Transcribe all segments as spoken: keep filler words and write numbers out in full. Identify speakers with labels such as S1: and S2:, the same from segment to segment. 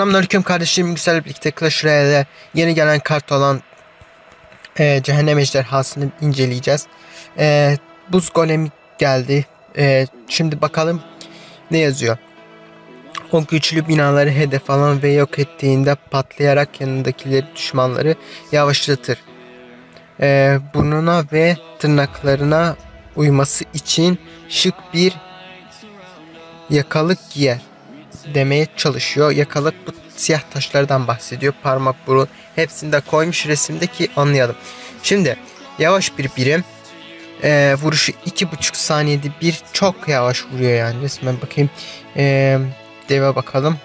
S1: Selamünaleyküm kardeşlerim, güzel birlikte Clash Royale'de yeni gelen kart olan e, Cehennem Ejderhası'nı inceleyeceğiz. E, buz golemi geldi. E, şimdi bakalım ne yazıyor. O güçlü binaları hedef alan ve yok ettiğinde patlayarak yanındakileri düşmanları yavaşlatır. E, burnuna ve tırnaklarına uyması için şık bir yakalık giyer demeye çalışıyor. Yakalık bu siyah taşlardan bahsediyor. Parmak, burun hepsini de koymuş resimdeki anlayalım. Şimdi yavaş bir birim. Ee, vuruşu iki buçuk saniyede bir, çok yavaş vuruyor yani resmen. Bakayım. Ee, deve bakalım.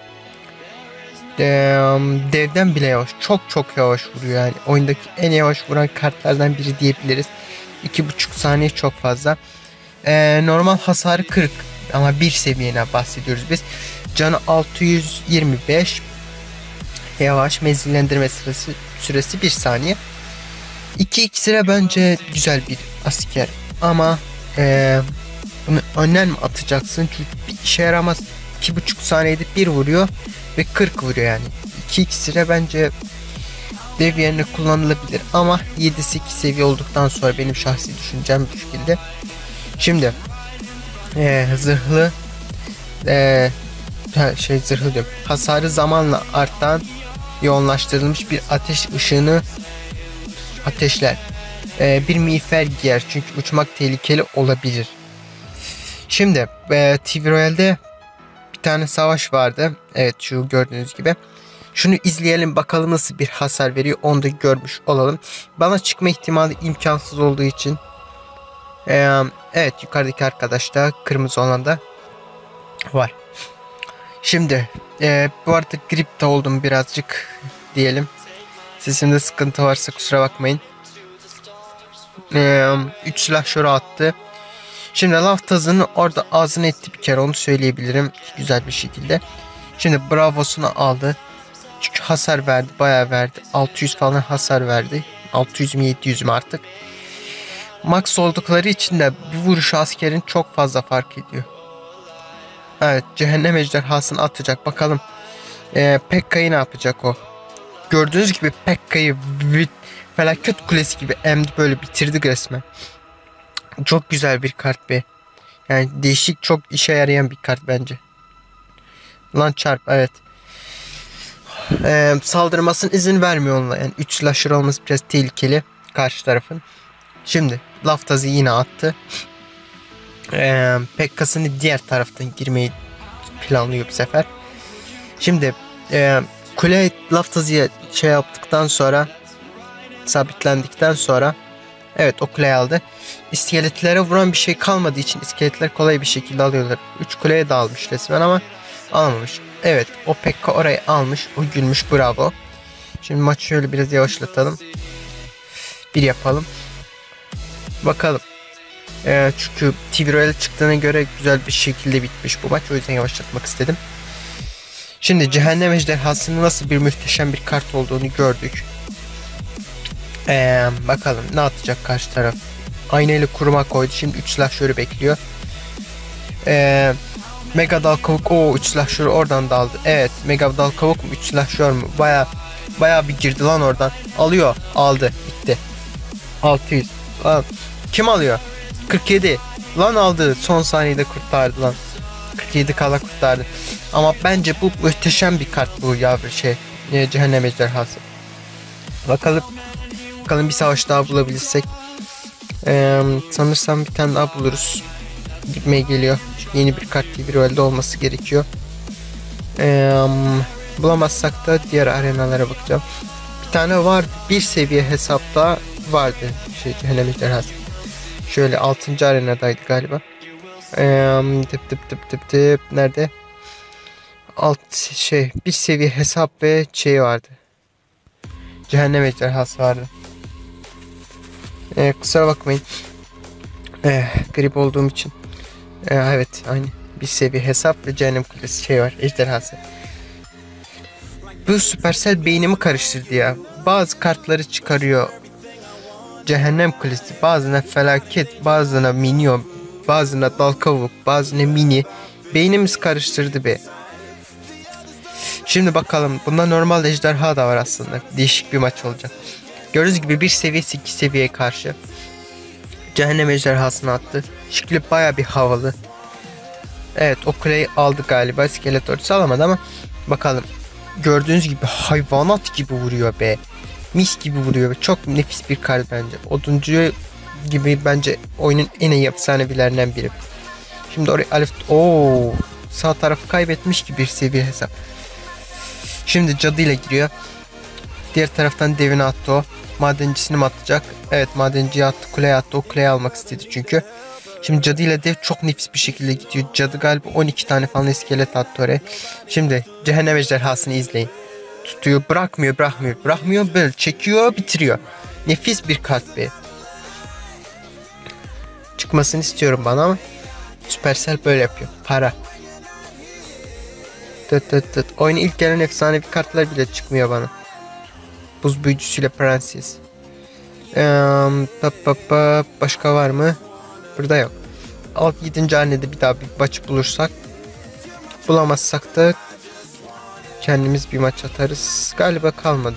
S1: Ee, devden bile yavaş. Çok çok yavaş vuruyor yani. Oyundaki en yavaş vuran kartlardan biri diyebiliriz. iki buçuk saniye çok fazla. Ee, normal hasarı kırk ama bir seviyene bahsediyoruz biz. Canı altı yüz yirmi beş. Yavaş, menzillendirme süresi, süresi bir saniye. iki iksire bence güzel bir asker ama ee, bunu önden mi atacaksın çünkü bir işe yaramaz. iki buçuk saniyede bir vuruyor ve kırk vuruyor yani. iki iksire bence dev yerine kullanılabilir ama yedi sekiz seviye olduktan sonra benim şahsi düşüncem bu şekilde. Şimdi ee, zırhlı ee, şey zırhlı diyorum. Hasarı zamanla artan yoğunlaştırılmış bir ateş ışığını ateşler. Ee, bir miğfer giyer çünkü uçmak tehlikeli olabilir. Şimdi e, T V Royale'de bir tane savaş vardı. Evet, şu gördüğünüz gibi. Şunu izleyelim bakalım nasıl bir hasar veriyor. Onu da görmüş olalım. Bana çıkma ihtimali imkansız olduğu için. Ee, evet, yukarıdaki arkadaş da kırmızı olan da var. Şimdi e, bu arada gripte oldum birazcık diyelim. Sesimde sıkıntı varsa kusura bakmayın. üç e, silah şöyle attı. Şimdi laf tazını orada ağzına etti bir kere, onu söyleyebilirim güzel bir şekilde. Şimdi bravosunu aldı. Çünkü hasar verdi, bayağı verdi. altı yüz falan hasar verdi. altı yüz mü yedi yüz mü artık. Max oldukları için de bir vuruş askerin çok fazla fark ediyor. Evet, cehennem ejderhasını atacak. Bakalım ee, Pekka'yı ne yapacak o? Gördüğünüz gibi Pekka'yı felaket kulesi gibi emdi, böyle bitirdik resmen. Çok güzel bir kart be. Yani değişik, çok işe yarayan bir kart bence. Lan çarp, evet. Ee, saldırmasına izin vermiyor onunla. Yani üç slasher olması biraz tehlikeli karşı tarafın. Şimdi Laftaz'ı yine attı. Ee, Pekka'sını diğer taraftan girmeyi planlıyor bu sefer. Şimdi e, kule Laftaz'ı şey yaptıktan sonra, sabitlendikten sonra, evet, o kuleyi aldı. İskeletlere vuran bir şey kalmadığı için iskeletler kolay bir şekilde alıyorlar. üç kuleye dağılmış resmen ama almamış. Evet, o Pekka orayı almış. O gülmüş, bravo. Şimdi maçı şöyle biraz yavaşlatalım. Bir yapalım. Bakalım. Ee, çünkü T V Royale çıktığına göre güzel bir şekilde bitmiş bu maç. O yüzden yavaşlatmak istedim. Şimdi cehennem ejderhasının nasıl bir muhteşem bir kart olduğunu gördük. Ee, bakalım ne atacak karşı taraf. Aynayla kuruma koydu. Şimdi üç silahşörü bekliyor. Ee, Mega dal kavuk. O üç silahşörü oradan daldı. Evet, Mega dal kavuk mu üç silahşör mü? Baya baya bir girdi lan oradan. Alıyor. Aldı. Bitti. altı yüz. Lan. Kim alıyor? kırk yedi. Lan aldı. Son saniyede kurtardı lan. kırk yedi kala kurtardı. Ama bence bu muhteşem bir kart bu ya, bir şey. E, cehennem ejderhası. Bakalım. Bakalım bir savaş daha bulabilirsek. Ee, sanırsam bir tane daha buluruz. Gitmeye geliyor. Çünkü yeni bir kart bir Royale'de olması gerekiyor. Ee, bulamazsak da diğer arenalara bakacağım. Bir tane vardı. Bir seviye hesapta vardı. Şey, cehennem ejderhası. Şöyle altıncı arenadaydı galiba. Ee, tıp tıp tıp tıp tıp. Nerede? Alt şey, bir seviye hesap ve şey vardı. Cehennem ejderhası vardı. Ee, kusura bakmayın. Ee, grip olduğum için. Ee, evet, aynı. Bir seviye hesap ve cehennem kulesi şey var. Ejderhası. Bu Supercell beynimi karıştırdı ya. Bazı kartları çıkarıyor. Cehennem kulesi. Bazına felaket. Bazına minyon. Bazına dal kavuk. Bazına mini. Beynimiz karıştırdı be. Şimdi bakalım. Bunda normal ejderha da var aslında. Değişik bir maç olacak. Gördüğünüz gibi bir seviye sekiz seviyeye karşı cehennem ejderhasını attı. Şekli baya bir havalı. Evet, o kuleyi aldı galiba. Skeletor alamadı ama bakalım. Gördüğünüz gibi hayvanat gibi vuruyor be. Mis gibi vuruyor. Çok nefis bir kart bence. Oduncu gibi bence oyunun en iyi efsanevilerinden biri. Şimdi oraya Alif... Ooo. Sağ tarafı kaybetmiş ki bir seviye hesap. Şimdi cadı ile giriyor. Diğer taraftan devini attı o. Madencisini mi atacak? Evet, madenciyi attı. Kuleye attı. O kuleyi almak istedi çünkü. Şimdi cadı ile dev çok nefis bir şekilde gidiyor. Cadı galiba on iki tane falan iskelet attı oraya. Şimdi cehennem ejderhasını izleyin. Tutuyor, bırakmıyor, bırakmıyor. Bırakmıyor, böyle çekiyor, bitiriyor. Nefis bir kart be. Çıkmasını istiyorum bana ama Supercell böyle yapıyor. Para. Tıt tıt tıt. Oyuna ilk gelen efsanevi kartlar bile çıkmıyor bana. Buz büyücüsüyle prenses. Ee, pa, pa, pa. Başka var mı? Burada yok. altı yedinci hanede bir daha bir maç bulursak. Bulamazsak da kendimiz bir maç atarız. Galiba kalmadı.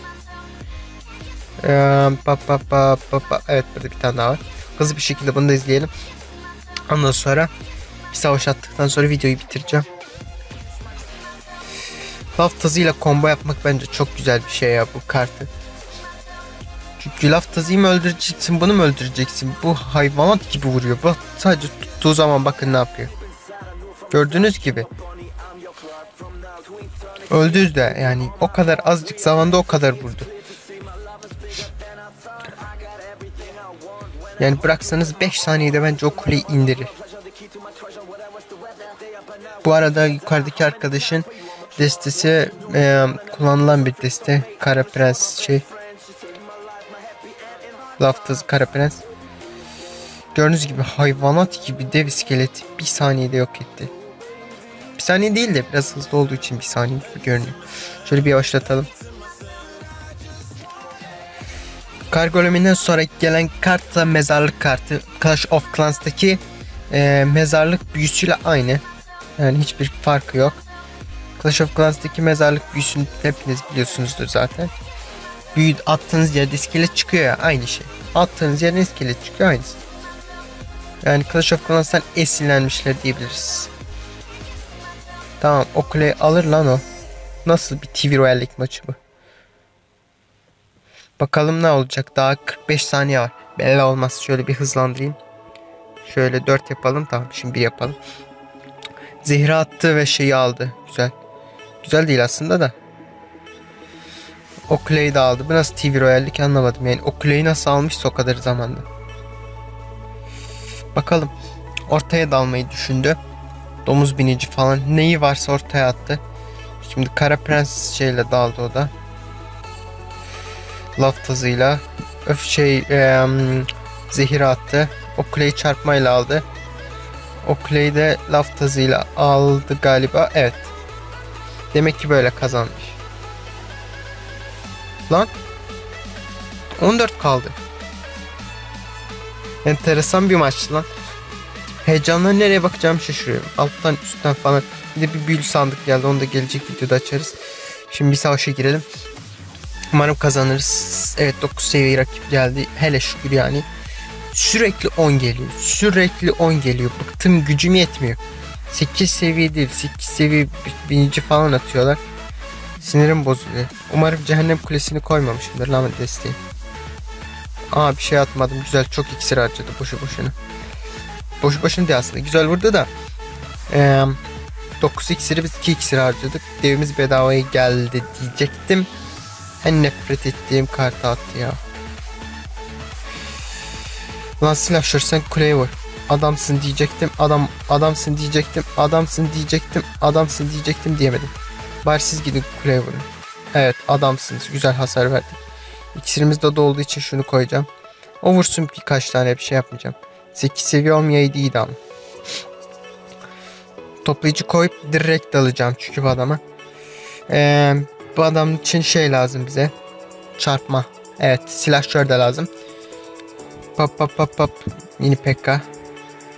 S1: Ee, pa, pa, pa, pa, pa. Evet, burada bir tane daha var. Hızlı bir şekilde bunu da izleyelim. Ondan sonra bir savaş attıktan sonra videoyu bitireceğim. Laf tazıyla combo yapmak bence çok güzel bir şey ya bu kartı. Çünkü laf tazıyı mı öldüreceksin, bunu mu öldüreceksin? Bu hayvanat gibi vuruyor. Bak sadece tuttuğu zaman bakın ne yapıyor. Gördüğünüz gibi. Öldü de yani o kadar azıcık zamanda o kadar vurdu. Yani bıraksanız beş saniyede bence o kuleyi indirir. Bu arada yukarıdaki arkadaşın destesi e, kullanılan bir deste. Kara Prens şey. Laftaz Kara Prens. Gördüğünüz gibi hayvanat gibi dev iskeleti bir saniyede yok etti. Bir saniye değil de biraz hızlı olduğu için bir saniye gibi görünüyor. Şöyle bir yavaşlatalım. Kar goleminden sonra gelen kart da mezarlık kartı. Clash of Clans'taki e, mezarlık büyüsüyle aynı. Yani hiçbir farkı yok. Clash of Clans'taki mezarlık büyüsünü hepiniz biliyorsunuzdur zaten. Büyü attığınız yerde iskelet çıkıyor ya, aynı şey. Attığınız yerden iskelet çıkıyor, aynısı. Yani Clash of Clans'tan esinlenmişler diyebiliriz. Tamam, o kuleyi alır lan o. Nasıl bir T V Royale'lik maçı bu? Bakalım ne olacak, daha kırk beş saniye var. Belli olmaz, şöyle bir hızlandırayım. Şöyle dört yapalım, tamam şimdi bir yapalım. Zehri attı ve şeyi aldı, güzel. Güzel değil aslında da. O kuleyi de aldı. Bu nasıl T V Royale'lik anlamadım. Yani o kuleyi nasıl almışsa o kadar zamanda. Bakalım. Ortaya dalmayı düşündü. Domuz binici falan. Neyi varsa ortaya attı. Şimdi Kara Prens şeyle daldı o da. Laf tazıyla. Öf şey e, zehir attı. O kuleyi çarpmayla aldı. O kuleyi de laf tazıyla aldı galiba. Evet. Demek ki böyle kazanmış. Lan on dört kaldı. Enteresan bir maç lan. Heyecanla nereye bakacağımı şaşırıyorum. Alttan üstten falan. Bir de bir büyülü sandık geldi. Onu da gelecek videoda açarız. Şimdi bir savaşa girelim. Umarım kazanırız. Evet, dokuz seviye rakip geldi. Hele şükür yani. Sürekli on geliyor. Sürekli on geliyor. Bıktım, gücüm yetmiyor. sekiz seviye değil. sekiz seviye bininci falan atıyorlar. Sinirim bozuluyor. Umarım cehennem kulesini koymamışımdır lan desteği. Aa, bir şey atmadım. Güzel, çok iksir harcadı boşu boşuna. Boşu boşuna değil aslında. Güzel vurdu da. Ee, dokuz iksiri biz iki iksir harcadık. Devimiz bedavaya geldi diyecektim. En nefret ettiğim kartı attı ya. Lan Slasher, sen kuleye vur. Adamsın diyecektim. Adam adamsın diyecektim. Adamsın diyecektim. Adamsın diyecektim diyemedim. Bari siz gidin kuleye vurun. Evet, adamsınız. Güzel hasar verdik. İksirimiz de dolduğu için şunu koyacağım. O vursun, birkaç tane bir şey yapmayacağım. sekiz seviye olmayaydı iyiydi ama. Toplayıcı koyup direkt dalacağım çünkü bu adama. Ee, bu adam için şey lazım bize. Çarpma. Evet, silahşör de lazım. Pop pop pop pop. Mini Pekka.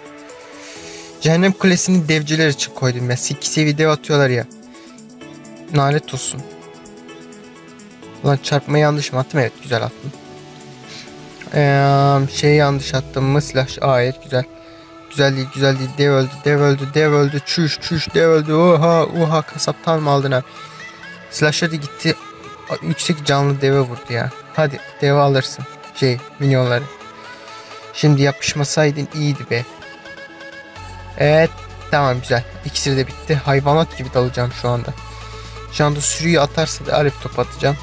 S1: Cehennem kulesini devciler için koydum ya. sekiz seviye dev atıyorlar ya. Nalet olsun. Lan çarpma yanlış mı attım? Evet, güzel attım. Ee, şey yanlış attım mı? Slash. Aa, evet, güzel. Güzel değil, güzel değil. Dev öldü, dev öldü, dev öldü. Çüş, çüş, dev öldü. Oha, oha, kasaptan mı aldın ha? Slash hadi gitti. Yüksek canlı deve vurdu ya. Hadi deve alırsın. Şey, minyonları. Şimdi yapışmasaydın iyiydi be. Evet, tamam, güzel. İkisi de bitti. Hayvanat gibi dalacağım şu anda. Şu anda sürüyü atarsa da Arif top atacağım.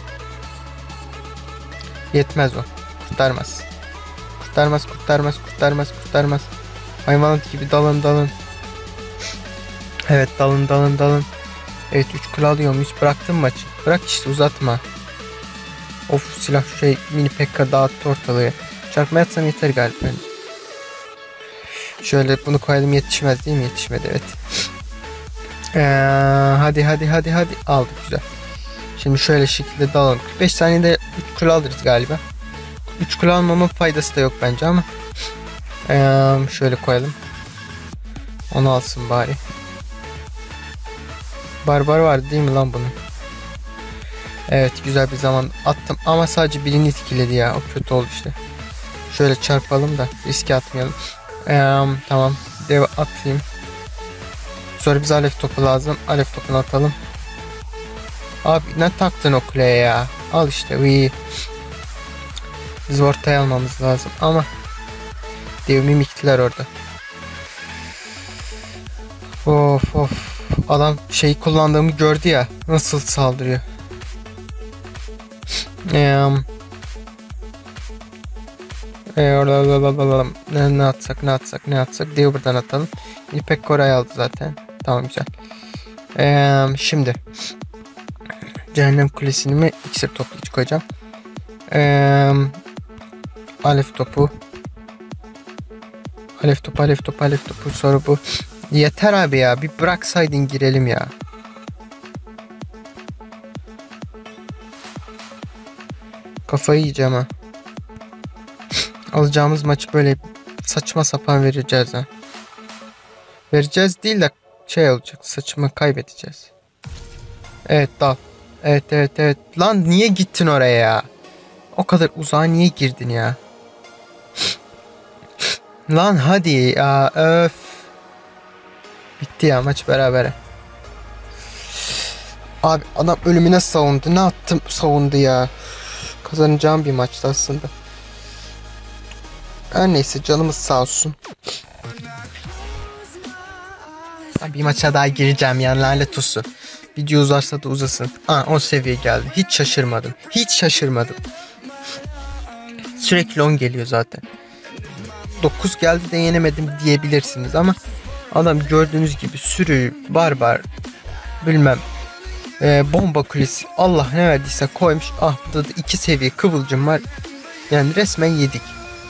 S1: Yetmez o. Kurtarmaz. Kurtarmaz, kurtarmaz, kurtarmaz, kurtarmaz. Hayvanat gibi dalın, dalın. Evet, dalın, dalın, dalın. Evet, üç kule alıyor muyuz? Bıraktım maçı. Bırak işte, uzatma. Of, silah şey mini pekka dağıttı ortalığı. Çarpma yatsam yeter galiba. Şöyle bunu koyalım, yetişmez değil mi? Yetişmedi, evet. Ee, hadi hadi hadi hadi. Aldık, güzel. Şimdi şöyle şekilde dalalım. kırk beş saniyede üç kule alırız galiba. üç kule almamın faydası da yok bence ama. Ee, şöyle koyalım. Onu alsın bari. Barbar vardı değil mi lan bunun? Evet, güzel bir zaman attım ama sadece birini etkiledi ya. O kötü oldu işte. Şöyle çarpalım da riske atmayalım. Ee, tamam. Dev atayım. Sonra bize alev topu lazım. Alev topunu atalım. Abi ne taktın o kuleye ya? Al işte. Uy. Biz ortaya almamız lazım ama dev mimiktiler orada. Of of. Adam şeyi kullandığımı gördü ya. Nasıl saldırıyor. Eee ne, ne atsak ne atsak ne atsak dev buradan atalım. İpek Koray aldı zaten. Tamam, güzel. Ee, şimdi Cehennem Kulesi'ni mi iksir toplayıcı koyacağım. Ee, alev topu. Alev topu, alev topu, alev topu. Sonra bu. Yeter abi ya. Bir bıraksaydın girelim ya. Kafayı yiyeceğim ha. Alacağımız maçı böyle saçma sapan vereceğiz ha. Vereceğiz değil de şey olacak. Saçma kaybedeceğiz. Evet, dal. Evet evet evet. Lan niye gittin oraya ya? O kadar uzağa niye girdin ya? Lan hadi ya, öf. Bitti ya maç berabere. Abi adam ölümüne savundu. Ne yaptım savundu ya. Kazanacağım bir maçtı aslında. Her neyse, canımız sağ olsun. Bir maça daha gireceğim yani, lanet olsun. Video uzarsa da uzasın. Aa, on seviye geldi. Hiç şaşırmadım. Hiç şaşırmadım. Sürekli on geliyor zaten. dokuz geldi de yenemedim diyebilirsiniz ama adam gördüğünüz gibi sürü, barbar, bilmem e, bomba kulesi, Allah ne verdiyse koymuş. Ah, burada da iki seviye kıvılcım var. Yani resmen yedik.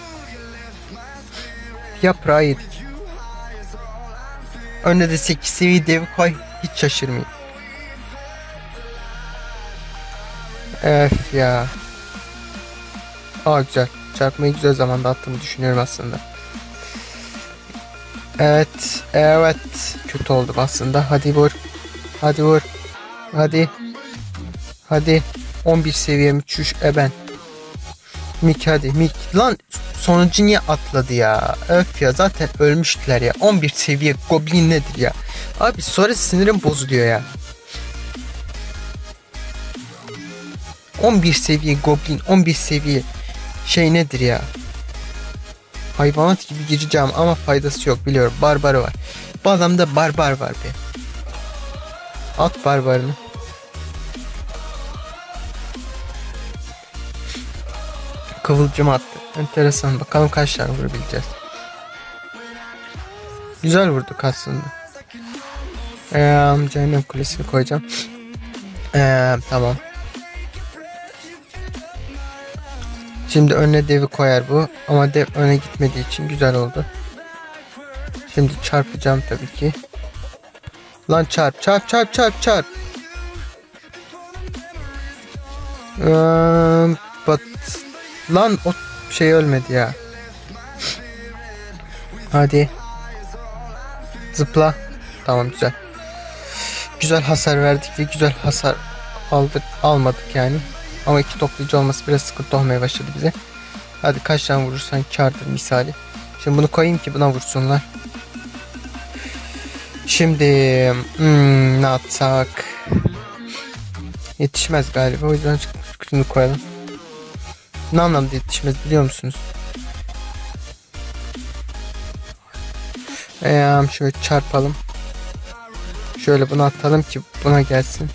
S1: Yaprağı yedik. Önüne de sekiz seviye dev koy. Hiç şaşırmayın. Öf ya. Aa, güzel. Çarpmayı güzel zamanda attığımı düşünüyorum aslında. Evet. Evet. Kötü oldu aslında. Hadi vur. Hadi vur. Hadi. Hadi. on bir seviyemi çüş eben. Mik hadi. Mik. Lan sonuncu niye atladı ya? Öf ya, zaten ölmüştüler ya. on bir seviye goblin nedir ya? Abi sonra sinirim bozuluyor ya. on bir seviye goblin, on bir seviye şey nedir ya? Hayvanat gibi gireceğim ama faydası yok, biliyorum. Barbarı var. Bu adamda barbar var be. At barbarını. Kıvılcım attı. Enteresan. Bakalım kaç tane vurabileceğiz. Güzel vurduk aslında. Ee, Cehennem Kulesi'ni koyacağım. Ee, tamam. Şimdi önüne devi koyar bu. Ama dev öne gitmediği için güzel oldu. Şimdi çarpacağım tabii ki. Lan çarp çarp çarp çarp çarp. Ee, but... Lan o şey ölmedi ya. Hadi. Zıpla. Tamam, güzel. güzel hasar verdik ve güzel hasar aldık, almadık yani. Ama iki toplayıcı olması biraz sıkıntı olmaya başladı bize. Hadi kaç tane vurursan kârdır misali. Şimdi bunu koyayım ki buna vursunlar. Şimdi hmm, ne yapsak? Yetişmez galiba, o yüzden şunu koyalım. Ne anlamda yetişmez biliyor musunuz? Ee, şöyle çarpalım. Şöyle bunu atalım ki buna gelsin.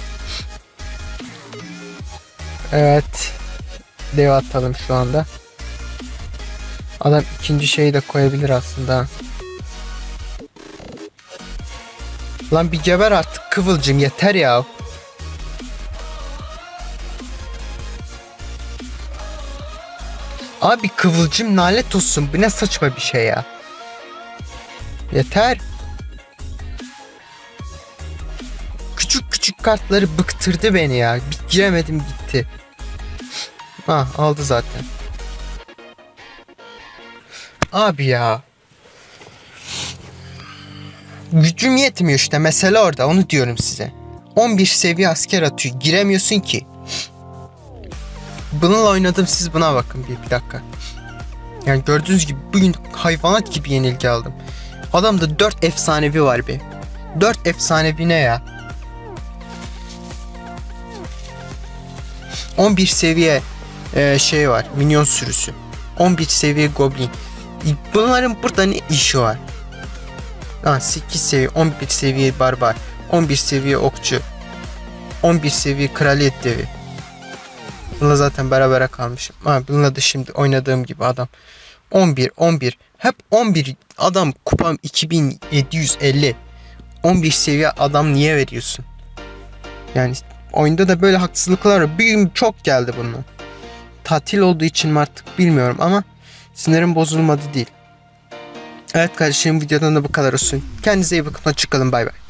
S1: Evet. Dev atalım şu anda. Adam ikinci şeyi de koyabilir aslında. Lan bir geber artık Kıvılcım, yeter ya. Abi Kıvılcım nalet olsun, bu ne saçma bir şey ya. Yeter. Küçük küçük kartları bıktırdı beni ya. Bir giremedim gitti. Ha, aldı zaten. Abi ya. Gücüm yetmiyor işte, mesele orada, onu diyorum size. on bir seviye asker atıyor, giremiyorsun ki. Bununla oynadım, siz buna bakın bir, bir dakika. Yani gördüğünüz gibi bugün hayvanat gibi yenilgi aldım. Adamda dört efsanevi var be. dört efsanevi ne ya? on bir seviye e, şey var, minyon sürüsü. on bir seviye goblin. Bunların burada ne işi var? Ha, sekiz seviye, on bir seviye barbar, on bir seviye okçu, on bir seviye kraliyet devi. Bununla zaten berabere kalmışım. Ha, bununla da şimdi oynadığım gibi adam. on bir, on bir. Hep on bir. Adam kupam iki bin yedi yüz elli. on bir seviye adam niye veriyorsun? Yani oyunda da böyle haksızlıklar var. Bir gün çok geldi bunun. Tatil olduğu için mi artık bilmiyorum ama sinirim bozulmadı değil. Evet kardeşim, videodan da bu kadar olsun. Kendinize iyi bakın. Hoşçakalın. Bay bay.